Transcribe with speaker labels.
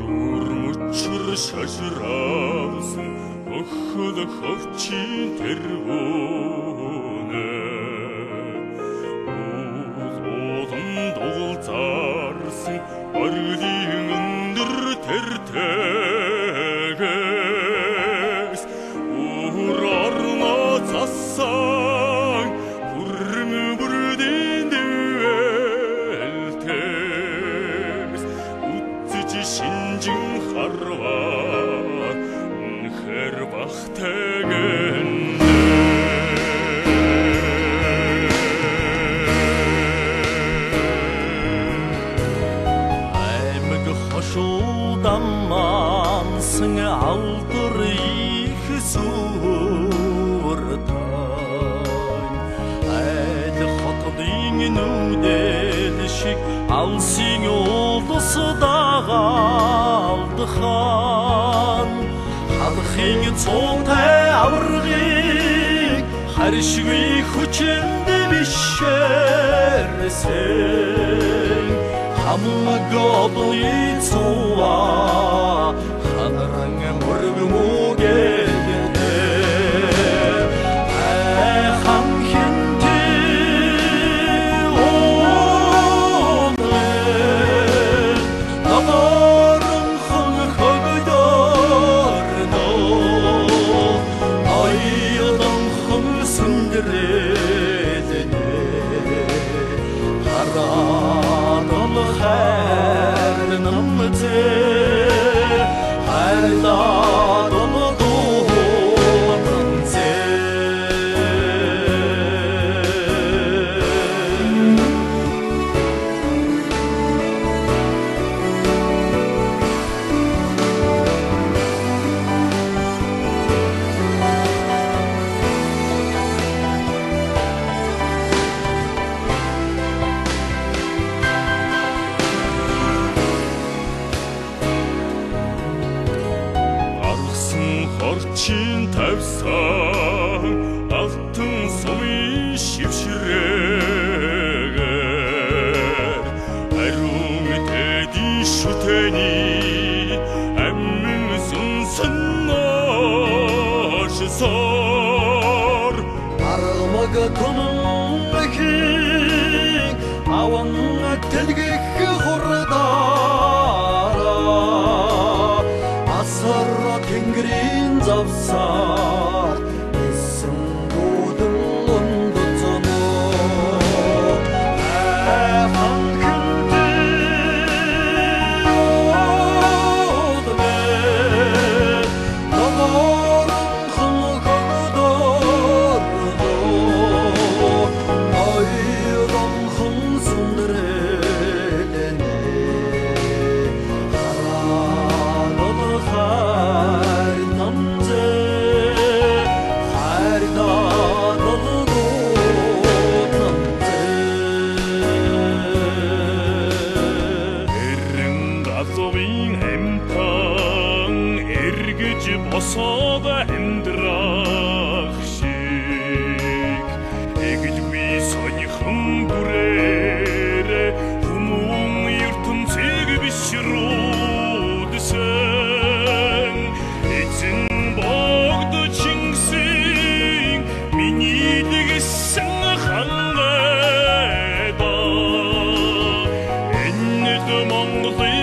Speaker 1: Мучир шашраасан өхөл хөвчийн тэргүүнэ уулын дугулзаарсан оргилын өндөр тэртэгээс уур орно цасан хүрм бүрдийн дэвэлтээс үтж шинжин харваа үнэхэр бахтэгэнэ аймаг хошууданмансан алдар их сүртань айл хотдын нүдэл шиг алсын улс дагалдхан халахын цонтай аваргыг харшгүй хүчэнд бишэрсэн хамаг облын цуа ханаран мөргмүгэнэ хамхинти оне намаран хан хогдорно айдан хан сүндрэдэнэ харадал хайр намтэ хайрладал дуунамтэ орчин тавьсан алтан сумын шившрээгээр ариун тэдий шүтэний амин сүнсэн ношсоор армаг тунмхийг аван тэлгэх хурдаараа асар тэнгэрийн завсаар эсэн дуудын лондоцоноо хамхинти одвэ намаран хан хогдорно айдан хан сүндрэдэнэ босоод амьдрах шиг эгдгүй сонирхон бүрээрээ хүмүүн ертөнцийг бишрүүдсэн эзэн богд чингисийн миний дэгэсэн хангаада энэд Монголын